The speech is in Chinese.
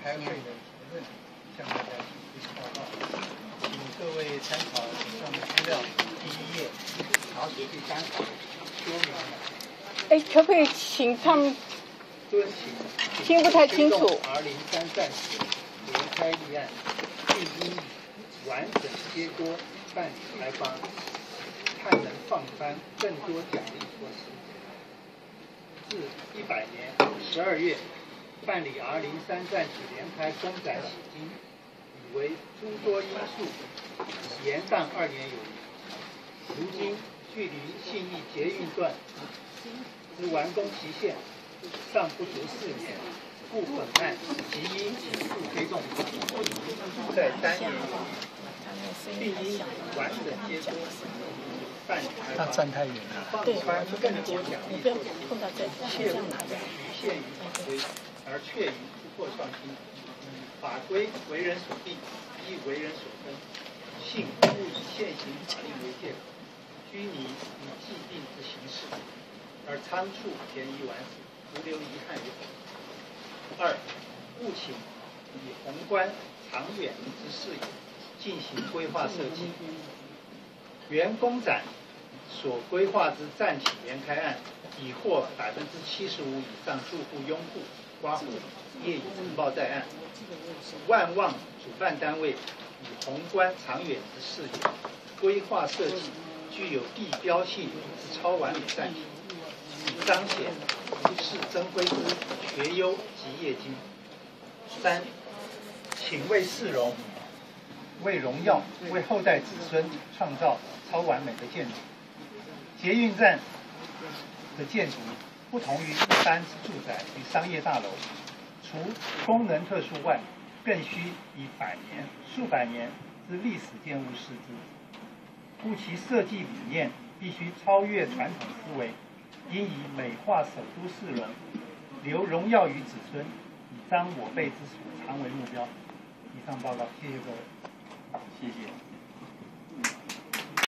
开会的结论向大家提出报告，请各位参考以上的资料第1页查询第3行说明。 可不可以请他们？ 遵请听不太清楚。 R03战时联开议案，并应完整揭锅办理开发，看能放宽更多奖励措施。自100年12月办理R03战举联开公展迄今，已为诸多因素延宕2年有余。如今距离信义捷运段之完工期限尚不足4年，故本案即应紧速推动，在3年并应完整揭锅办理开发，放宽更多奖励措施，切勿局限于法规，而确于突破创新。法规为人所定，亦为人所分，幸勿以现行法令为借口，拘泥以既定之形式，而仓促便宜完事，徒留遗憾也。2. 务请以宏观长远之视野进行规划设计。原公展所规划之暂体联开案，已获75%以上住户拥护刮胡，业已呈报在案。万望主办单位以宏观长远之视野规划设计具有地标性之超完美战体，以彰显无事增辉之学优及业精。3. 请为市容、为荣耀、为后代子孙创造超完美的建筑。捷运站的建筑不同于一般之住宅与商业大楼，除功能特殊外，更需以数百年之历史建物视之，故其设计理念必须超越传统思维，应以美化首都市容，留荣耀于子孙，以彰我辈之所长为目标。以上报告，谢谢各位。谢谢。